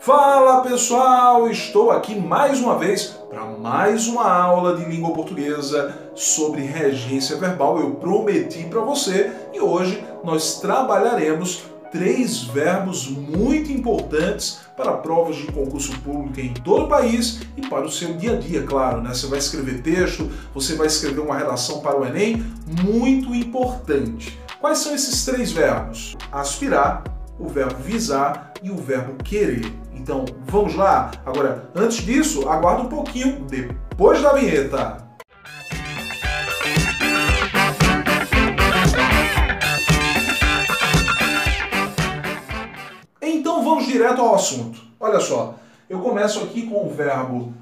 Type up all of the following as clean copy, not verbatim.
Fala pessoal, estou aqui mais uma vez para mais uma aula de língua portuguesa sobre regência verbal. Eu prometi para você e hoje nós trabalharemos 3 verbos muito importantes para provas de concurso público em todo o país e para o seu dia a dia, claro, né? Você vai escrever texto, você vai escrever uma redação para o Enem, muito importante. Quais são esses 3 verbos? Aspirar, o verbo visar e o verbo querer. Então, vamos lá? Agora, antes disso, aguarda um pouquinho, depois da vinheta. Então, vamos direto ao assunto. Olha só, eu começo aqui com o verbo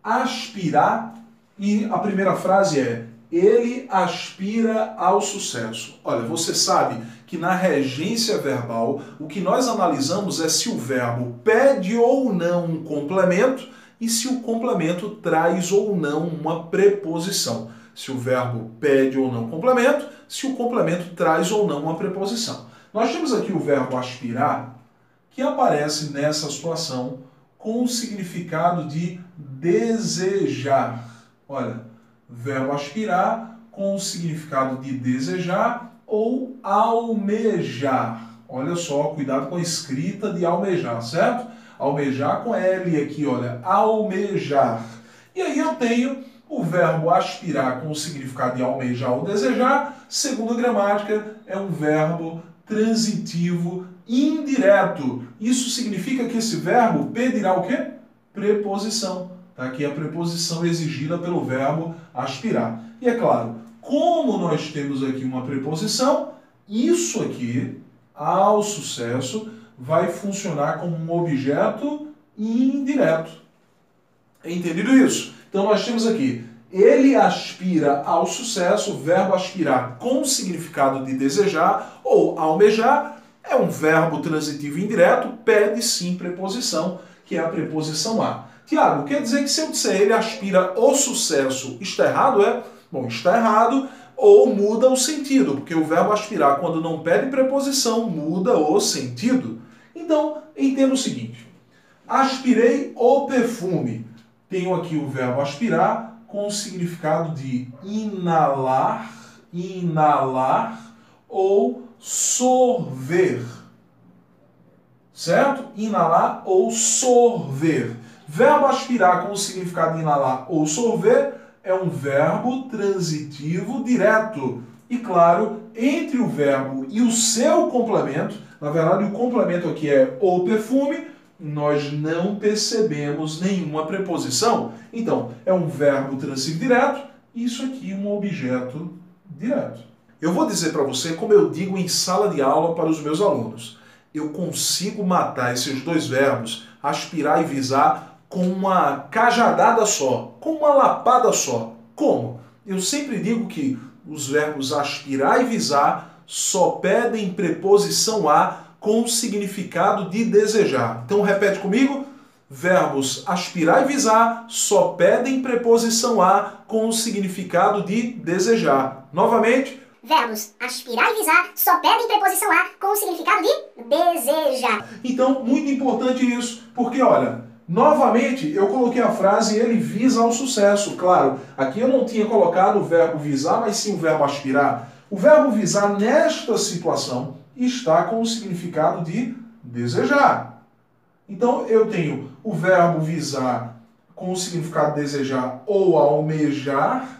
aspirar e a primeira frase é: ele aspira ao sucesso. Olha, você sabe que na regência verbal o que nós analisamos é se o verbo pede ou não um complemento e se o complemento traz ou não uma preposição. Se o verbo pede ou não complemento, se o complemento traz ou não uma preposição. Nós temos aqui o verbo aspirar, que aparece nessa situação com o significado de desejar. Olha, verbo aspirar com o significado de desejar ou almejar. Olha só, cuidado com a escrita de almejar, certo? Almejar com L aqui, olha, almejar. E aí eu tenho o verbo aspirar com o significado de almejar ou desejar. Segundo a gramática, é um verbo transitivo indireto. Isso significa que esse verbo pedirá o quê? Preposição. Tá aqui a preposição exigida pelo verbo aspirar. E é claro, como nós temos aqui uma preposição, isso aqui, ao sucesso, vai funcionar como um objeto indireto. Entendido isso? Então nós temos aqui, ele aspira ao sucesso, o verbo aspirar com o significado de desejar ou almejar, é um verbo transitivo indireto, pede sim preposição, que é a preposição a. Tiago, quer dizer que se eu disser ele aspira ao sucesso, está errado, é? Bom, está errado ou muda o sentido, porque o verbo aspirar, quando não pede preposição, muda o sentido. Então, entenda o seguinte, aspirei o perfume. Tenho aqui o verbo aspirar com o significado de inalar, ou sorver. Certo? Inalar ou sorver. Verbo aspirar com o significado de inalar ou sorver é um verbo transitivo direto. E claro, entre o verbo e o seu complemento, na verdade o complemento aqui é o perfume, nós não percebemos nenhuma preposição. Então, é um verbo transitivo direto, isso aqui é um objeto direto. Eu vou dizer para você como eu digo em sala de aula para os meus alunos. Eu consigo matar esses 2 verbos, aspirar e visar, com uma cajadada só, com uma lapada só. Como? Eu sempre digo que os verbos aspirar e visar só pedem preposição a com o significado de desejar. Então repete comigo. Verbos aspirar e visar só pedem preposição a com o significado de desejar. Novamente. Verbos aspirar e visar só pedem preposição a com o significado de desejar. Então, muito importante isso, porque olha, novamente eu coloquei a frase ele visa ao sucesso. Claro, aqui eu não tinha colocado o verbo visar, mas sim o verbo aspirar. O verbo visar nesta situação está com o significado de desejar. Então eu tenho o verbo visar com o significado de desejar ou almejar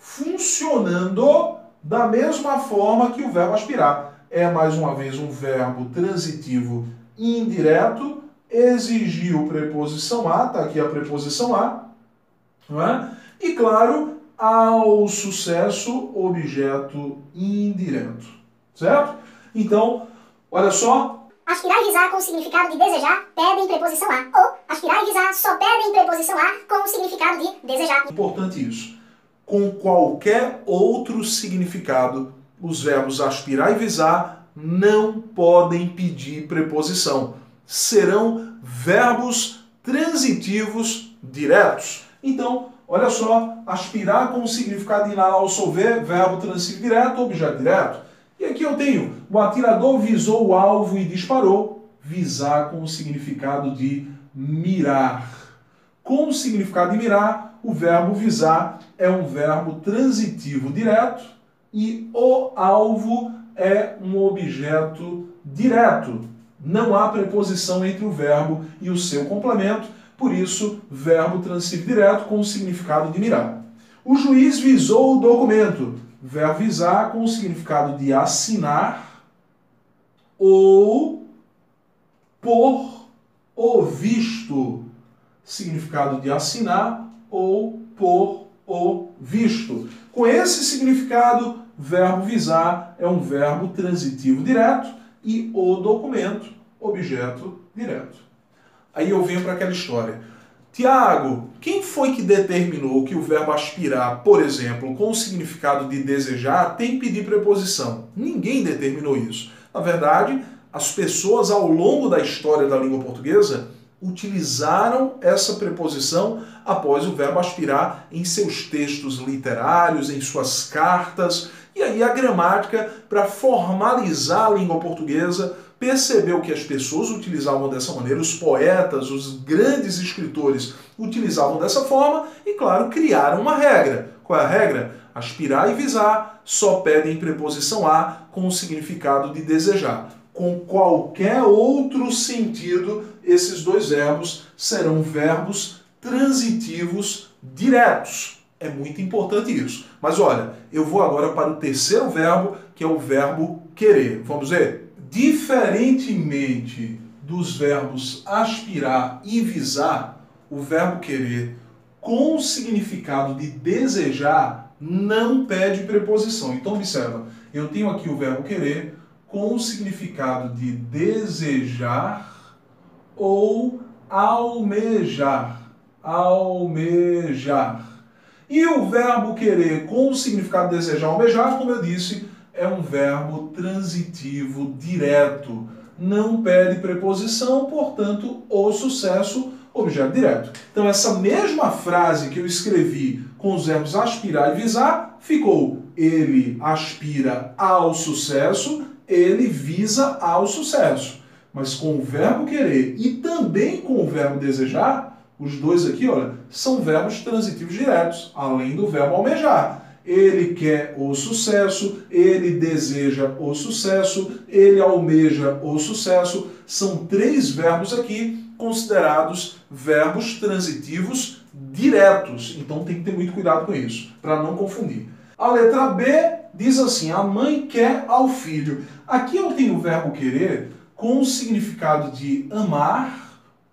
funcionando da mesma forma que o verbo aspirar. É, mais uma vez, um verbo transitivo indireto, exigiu preposição a, está aqui a preposição a, não é? E, claro, ao sucesso, objeto indireto, certo? Então, olha só. Aspirar e visar com o significado de desejar pedem preposição a, ou aspirar e visar só pedem preposição a com o significado de desejar. Importante isso. Com qualquer outro significado, os verbos aspirar e visar não podem pedir preposição. Serão verbos transitivos diretos. Então, olha só, aspirar com o significado de inalar ou sorver, verbo transitivo direto, objeto direto. E aqui eu tenho, o atirador visou o alvo e disparou, visar com o significado de mirar. Com o significado de mirar, o verbo visar é um verbo transitivo direto e o alvo é um objeto direto. Não há preposição entre o verbo e o seu complemento, por isso, verbo transitivo direto com o significado de mirar. O juiz visou o documento. Verbo visar com o significado de assinar ou por o visto. Significado de assinar ou por o visto. Com esse significado, verbo visar é um verbo transitivo direto e o documento, objeto direto. Aí eu venho para aquela história. Tiago, quem foi que determinou que o verbo aspirar, por exemplo, com o significado de desejar, tem que pedir preposição? Ninguém determinou isso. Na verdade, as pessoas ao longo da história da língua portuguesa utilizaram essa preposição após o verbo aspirar em seus textos literários, em suas cartas. E aí a gramática, para formalizar a língua portuguesa, percebeu que as pessoas utilizavam dessa maneira, os poetas, os grandes escritores utilizavam dessa forma e, claro, criaram uma regra. Qual é a regra? Aspirar e visar só pedem preposição a com o significado de desejar. Com qualquer outro sentido, esses dois verbos serão verbos transitivos diretos. É muito importante isso. Mas olha, eu vou agora para o terceiro verbo, que é o verbo querer. Vamos ver? Diferentemente dos verbos aspirar e visar, o verbo querer, com o significado de desejar, não pede preposição. Então observa, eu tenho aqui o verbo querer com o significado de desejar ou almejar. Almejar. E o verbo querer com o significado de desejar, almejar, como eu disse, é um verbo transitivo direto. Não pede preposição, portanto, o sucesso, objeto direto. Então essa mesma frase que eu escrevi com os verbos aspirar e visar, ficou ele aspira ao sucesso, ele visa ao sucesso. Mas com o verbo querer e também com o verbo desejar, os dois aqui, olha, são verbos transitivos diretos, além do verbo almejar. Ele quer o sucesso, ele deseja o sucesso, ele almeja o sucesso. São três verbos aqui considerados verbos transitivos diretos. Então tem que ter muito cuidado com isso, para não confundir. A letra B diz assim, a mãe quer ao filho. Aqui eu tenho o verbo querer com o significado de amar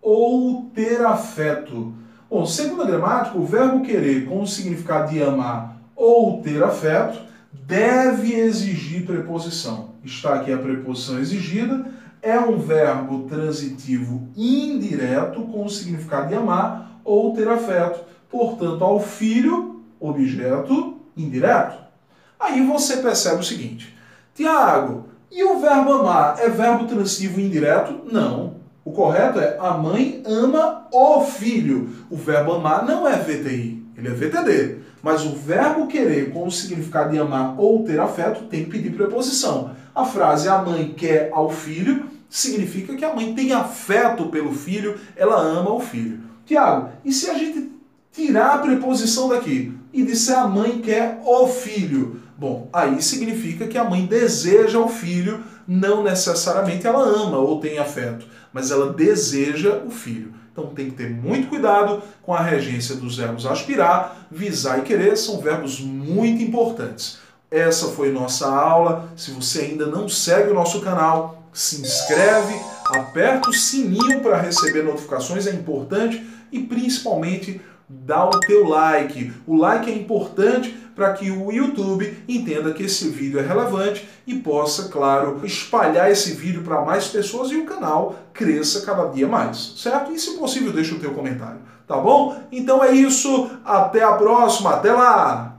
ou ter afeto. Bom, segundo a gramática, o verbo querer com o significado de amar ou ter afeto deve exigir preposição. Está aqui a preposição exigida. É um verbo transitivo indireto com o significado de amar ou ter afeto. Portanto, ao filho, objeto indireto. Aí você percebe o seguinte. Tiago, e o verbo amar é verbo transitivo indireto? Não. O correto é a mãe ama o filho. O verbo amar não é VTI, ele é VTD. Mas o verbo querer com o significado de amar ou ter afeto tem que pedir preposição. A frase a mãe quer ao filho significa que a mãe tem afeto pelo filho, ela ama o filho. Tiago, e se a gente tirar a preposição daqui e disser a mãe quer o filho? Bom, aí significa que a mãe deseja o filho, não necessariamente ela ama ou tem afeto, mas ela deseja o filho. Então tem que ter muito cuidado com a regência dos verbos aspirar, visar e querer, são verbos muito importantes. Essa foi nossa aula. Se você ainda não segue o nosso canal, se inscreve, aperta o sininho para receber notificações, é importante, e principalmente dá o teu like. O like é importante para que o YouTube entenda que esse vídeo é relevante e possa, claro, espalhar esse vídeo para mais pessoas e o canal cresça cada dia mais, certo? E se possível, deixa o teu comentário, tá bom? Então é isso, até a próxima, até lá!